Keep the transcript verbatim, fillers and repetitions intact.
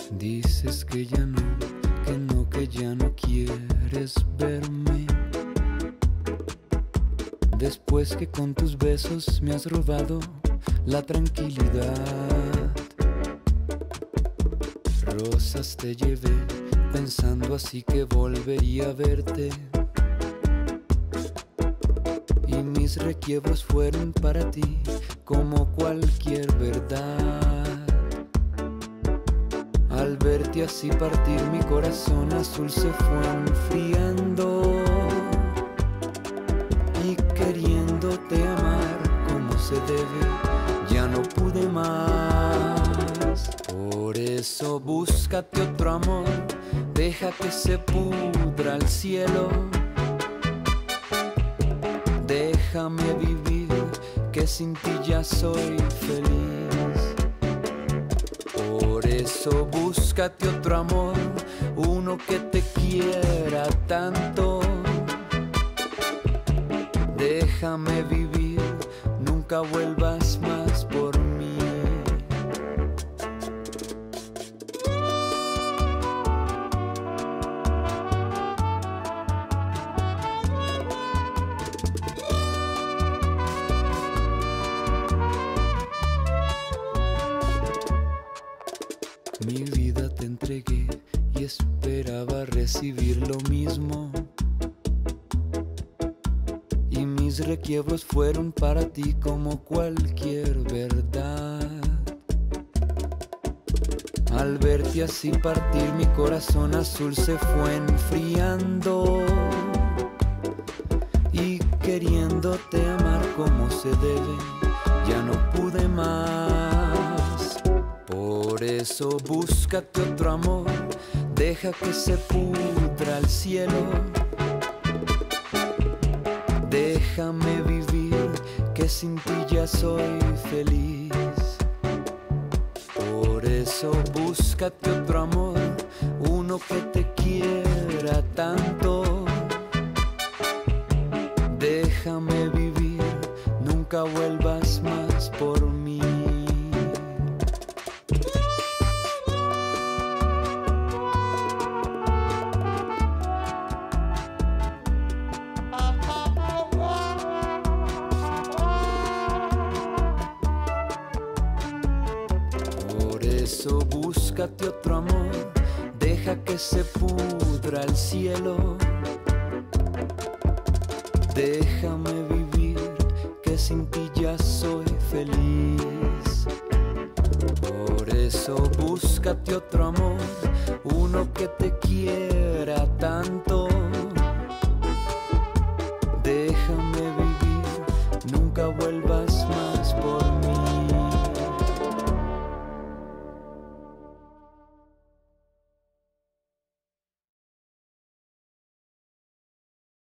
Dices que ya no, que no, que ya no quieres verme. Después que con tus besos me has robado la tranquilidad. Rosas te llevé pensando así que volvería a verte. Y mis requiebros fueron para ti como cualquier verdad. Al verte así partir mi corazón azul se fue enfriando. Y queriéndote amar como se debe, ya no pude más. Por eso búscate otro amor, deja que se pudra el cielo. Déjame vivir, que sin ti ya soy feliz. Por eso búscate otro amor, uno que te quiera tanto. Déjame vivir, nunca vuelvas más por mí. Mi vida te entregué y esperaba recibir lo mismo. Y mis requiebros fueron para ti como cualquier verdad. Al verte así partir mi corazón azul se fue enfriando. Y queriéndote amar como se debe, ya no pude más. Por eso búscate otro amor, deja que se pudra el cielo. Déjame vivir, que sin ti ya soy feliz. Por eso búscate otro amor, uno que te quiera tanto. Déjame vivir, nunca vuelvas más por mí. Por eso búscate otro amor, deja que se pudra el cielo. Déjame vivir, que sin ti ya soy feliz. Por eso búscate otro amor, uno que te quiera tanto.